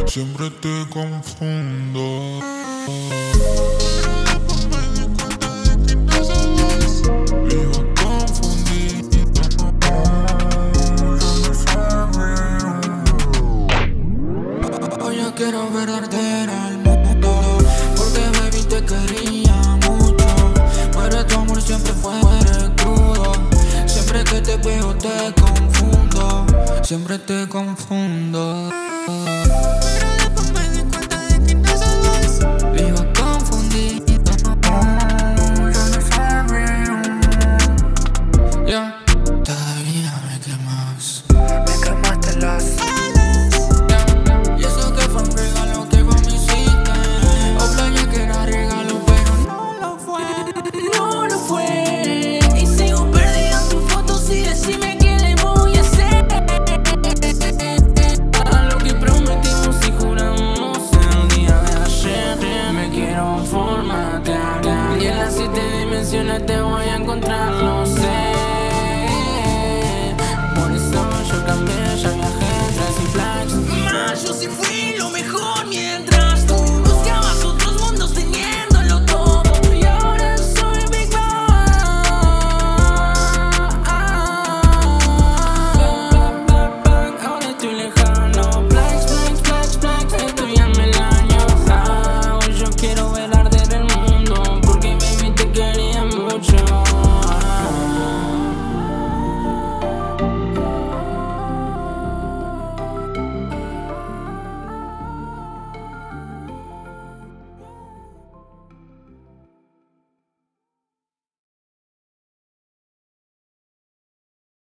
Siempre te confundo. Vivo confundido. Hoy yo quiero perderte en el mundo, porque baby te quería mucho. Pero tu amor siempre fue crudo. Siempre que te veo te confundo. Siempre te confundo. Pero después me di cuenta de que no sos vos. Vivo confundido. Yeah. Todavía me quemas. Me quemaste las Y eso que fue un regalo que vos me hiciste. Obligé que era regalo, pero no lo fue. no lo fue. Y sigo perdida en tus fotos y decime qué le voy a hacer. A lo que prometimos y juramos el día de ayer. Me quiero formatear y en las 7 dimensiones te voy a encontrar, lo sé. Por eso yo cambié, ya viajé, 3 y flags. Más yo sí fui